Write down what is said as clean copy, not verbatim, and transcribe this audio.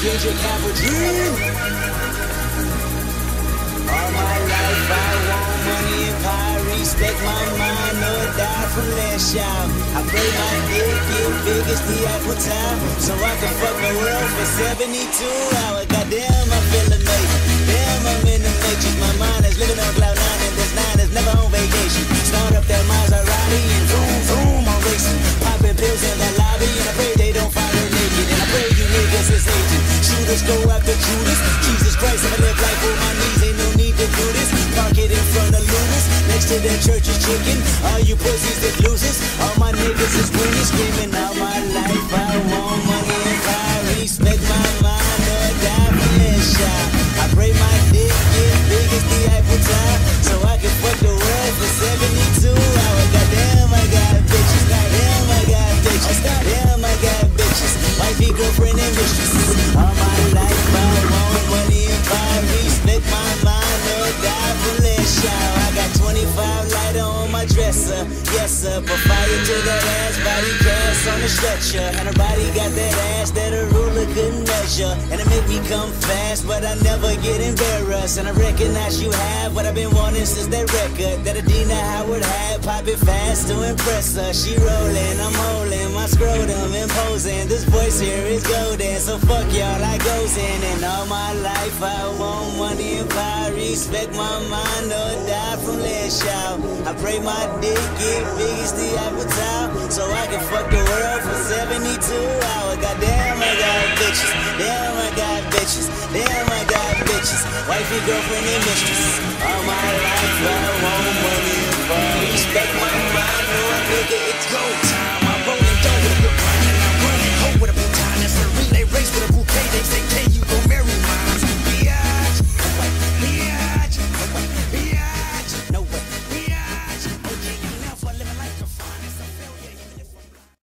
Kendrick have a dream. All my life I want money and power, respect my mind, or die from last child. I pray my dick get big as the Eiffel Tower, so I can fuck the world for 72 hours. Goddamn, I feel amazing. Damn, I'm in the matrix. My mind is living on cloud nine, and this nine is never on vacation. Start up that Maserati and vroom, vroom, I'm racing. Popping pills in the lobby, and I pray they don't find her naked. And I pray you niggas is agent. Shooters go after Judas. Jesus Christ, I'ma live life on my knees, ain't no need to do this. Park it in front of Lunas, next to that church is chicken. All you pussies that loses, all my niggas is winning, screaming all my life. I want money and power, respect my mind, or die from this shot. I pray my dick get big as the Eiffel Tower, so I can fuck the world for 72 hours. Goddamn, I got bitches. Goddamn, I got bitches. Goddamn, I got bitches. Wifey, girlfriend, and mistress. All my life I want money and power, respect my mind, or die from this shot. I got 25 lighter on my dresser, yes sir. Put fire to that ass, body cast on the stretcher, and her body got that ass that a ruler couldn't measure. And it make me come fast, but I never get embarrassed. And I recognize you have what I've been wanting since that record that Adina Howard had. Pop it fast to impress her. She rolling, I'm holding my scrotum, imposing. This voice here is golden, so fuck y'all, I goes in. And all my life I want money and power, respect my mind, or die from last shout. I pray my dick get big as the Eiffel Tower, so I can fuck the world for 72 hours. Goddamn, I got bitches. Damn, I got bitches. Damn, I got bitches. Wifey, girlfriend, and mistress. All my life I want money and power, respect my mind, or nigga, it's go.